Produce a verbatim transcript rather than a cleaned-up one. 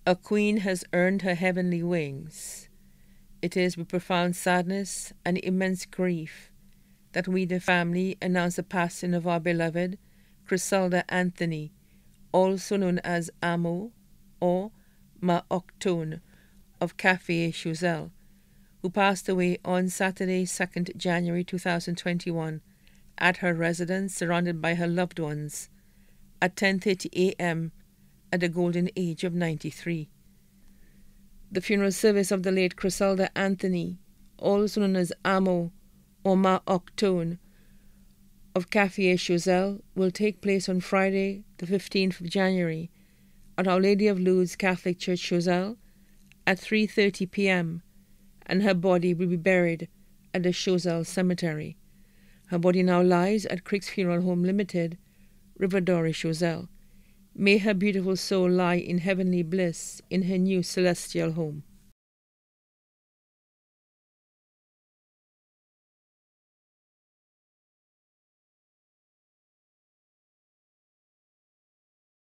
A queen has earned her heavenly wings. It is with profound sadness and immense grief that we, the family, announce the passing of our beloved Chriselda Anthony, also known as Amo or Ma Octone of Café Choiseul, who passed away on Saturday, second January two thousand twenty-one, at her residence surrounded by her loved ones at ten thirty a m at the golden age of ninety-three. The funeral service of the late Chriselda Anthony, also known as Amo or Ma Octone of Café Choiseul, will take place on Friday, the fifteenth of January, at Our Lady of Lourdes Catholic Church Choiseul at three thirty p m, and her body will be buried at the Choiseul Cemetery. Her body now lies at Crick's Funeral Home Limited, Riverdore, Choiseul. May her beautiful soul lie in heavenly bliss in her new celestial home.